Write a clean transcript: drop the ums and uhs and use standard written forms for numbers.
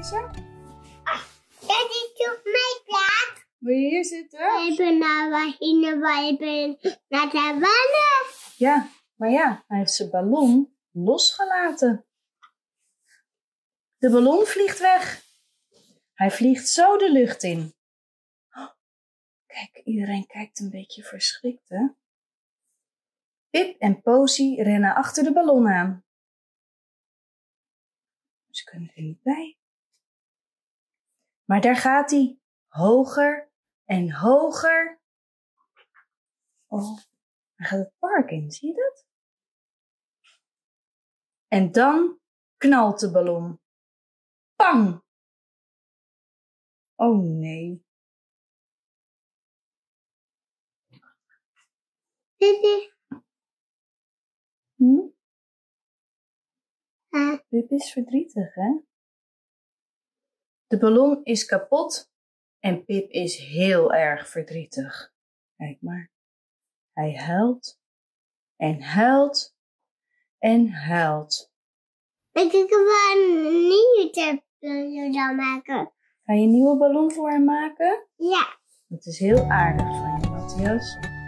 Lisa? Dat is op mijn plaats. Wil je hier zitten? Ik ben naar de ballen. Ja, maar ja, hij heeft zijn ballon losgelaten. De ballon vliegt weg. Hij vliegt zo de lucht in. Oh, kijk, iedereen kijkt een beetje verschrikt, hè? Pip en Posy rennen achter de ballon aan. Ze kunnen er niet bij. Maar daar gaat hij. Hoger en hoger. Oh, hij gaat het park in, zie je dat? En dan knalt de ballon. Pang! Oh nee. Pip is verdrietig, hè? De ballon is kapot en Pip is heel erg verdrietig. Kijk maar. Hij huilt en huilt en huilt. Ik kan gewoon een nieuwe ballon maken. Ga je een nieuwe ballon voor hem maken? Ja. Dat is heel aardig van je, Matthias.